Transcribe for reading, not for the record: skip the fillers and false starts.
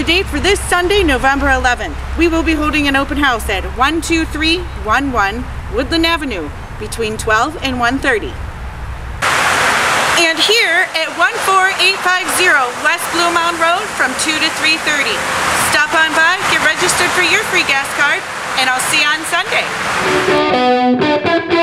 the date for this Sunday, November 11th. We will be holding an open house at 12311 Woodland Avenue between 12 and 1:30. And here at 14850 West Blue Mound Road from 2 to 3:30. Stop on by, get registered for your free gas card, and I'll see you on Sunday.